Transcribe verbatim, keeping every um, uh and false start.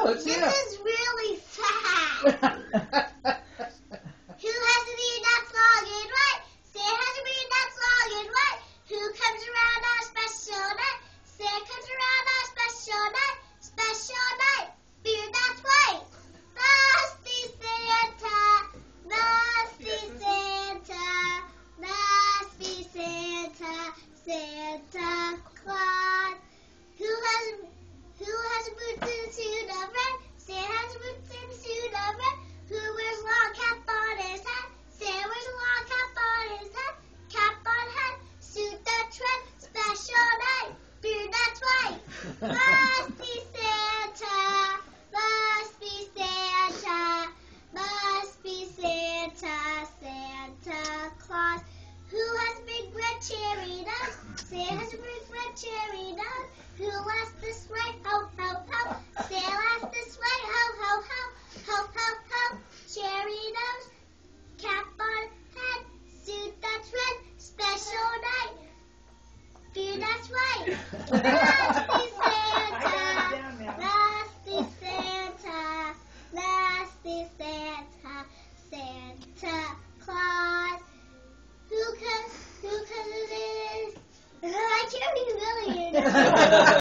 go. Let's see This it. is really fast. Who has a beard that's long and white? Santa has a beard that's long and white. Who comes around on a special night? Santa comes around on a special night. Special night. Beard that's white. Must be Santa. Must be Santa. Must be Santa. Santa Claus. Who has who has a boots and a suit of red? Santa has a boots and a suit of red. Who wears a long cap on his head? Santa wears a long cap on his head. Cap on head, suit that's red. Special night, beard that's white. Must be Santa. Must be Santa. Must be Santa. Santa Claus. Who has a big red cherry nose? Santa has a big red cherry nose. Who laughs this way? Ho, ho, ho. Santa laughs this way. Ho, ho, ho. Ho, ho, ho. Cherry nose. Cap on head. Suit that's red. Special night. Beard that's white. Must be Santa. Must be Santa. Must be Santa. Santa Claus. Who comes? Who comes in? I can't even really hear.